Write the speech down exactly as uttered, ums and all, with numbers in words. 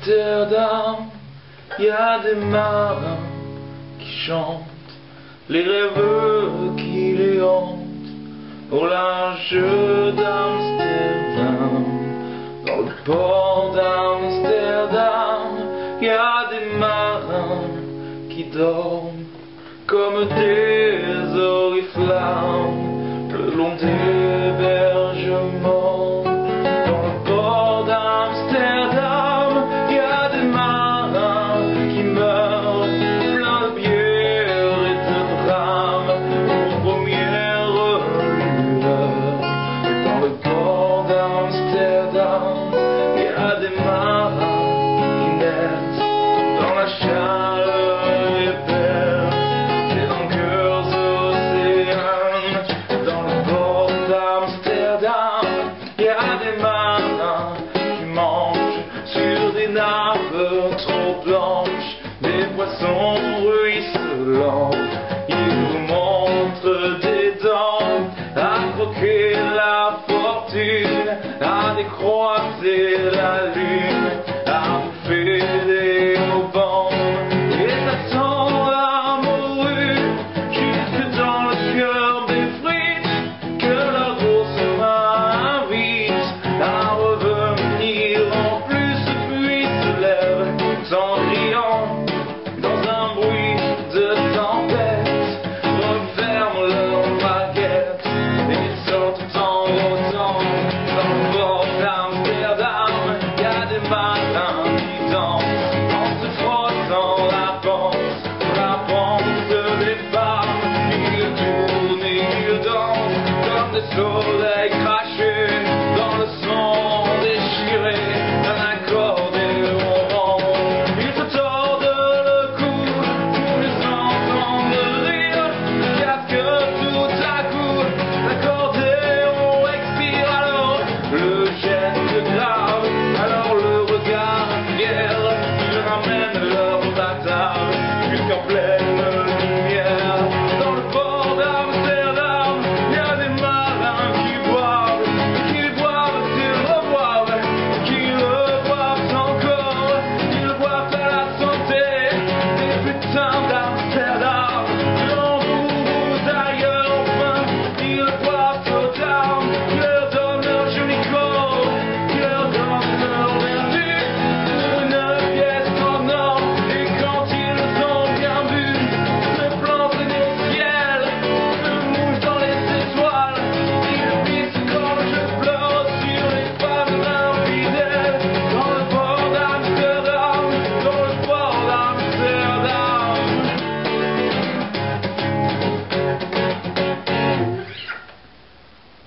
Amsterdam, y a des marins qui chantent les rêves qui les hantent au large d'Amsterdam. Dans le port d'Amsterdam, y a des marins qui dorment comme des oriflammes le long des bergements. Dans le port d'Amsterdam, y a des marins qui meurent plein de bière et de drames aux premières lueurs. Et dans le port d'Amsterdam, y a des marins qui naissent dans la chaleur épaisse des longueurs océanes. Dans le port d'Amsterdam, y a des marins qui mangent sur des nappes trop blanches des poissons ruisselants. Ils vous montrent des dents à croquer la fortune, à décroiser la lune, à bouffer des haubans. Et ça sent la morue jusque dans le cœur des frites, que leur grosse main invite à revenir en plus, puis se lève en riant dans un bruit de tempête, referment leur baguette et sortent en rotant. Dans le port d'Amsterdam, y a des marins qui dansent en se frottant la panse, la panse des femmes. Ils tournent et ils dansent comme des soleils.